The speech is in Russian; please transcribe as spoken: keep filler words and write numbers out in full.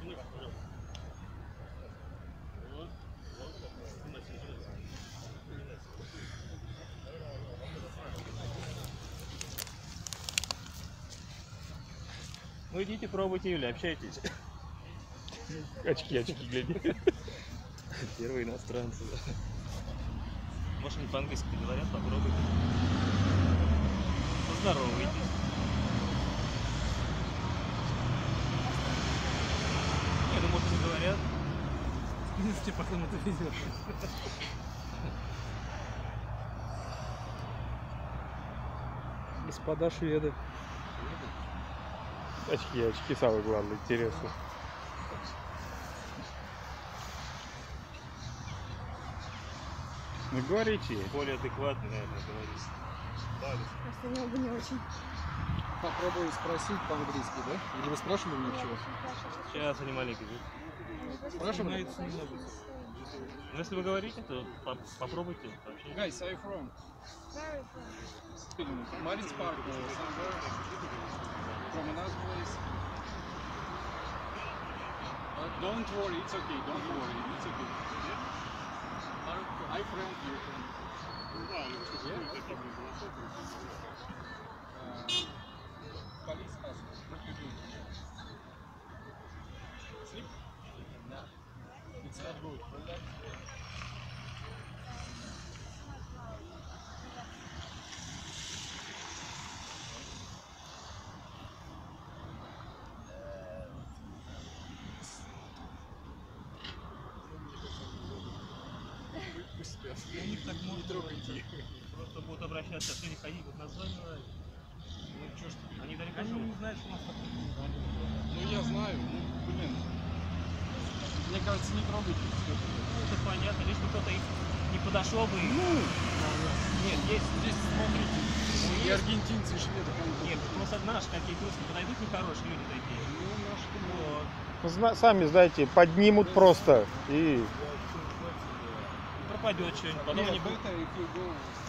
Ну идите, пробуйте или общайтесь. Очки, очки, гляди. Первые иностранцы. Может, они по-английски говорят, попробуйте. Поздоровайтесь. Не, ну может не говорят. Если потом это везет. Господа шведы. Очки, очки самое главное, интересно. Ну говорите. Более адекватно, наверное, говорить. Просто не, бы не очень. Попробую спросить по-английски, да? Или вы спрашивали у них чего? Сейчас они маленькие. Спрашивали? Ну, если вы говорите, то по попробуйте. Guys, are you from? Very fun. Marines Park or somewhere? From another place? Uh, don't worry, it's okay, don't worry, it's okay. I friend you from... Police asked, what you do? Sleep? No. It's not good. Relax. У них так не трогайте. Просто будут обращаться, что не ходить, вот название. Ну чё ж ты? Они далеко Они живут. не знают, что у нас так. Ну я знаю, ну блин. Мне кажется, не трогайте. Ну, это понятно, лишь бы кто-то не подошел бы. Ну, Нет, есть. здесь смотрите. Ну, И есть. аргентинцы, и шведы. Нет, просто наши какие-то русские подойдут нехорошие люди такие. Ну, наши Вот. Зна сами знаете, поднимут просто и Пропадет что-нибудь, потом Нет, не будет. это if you go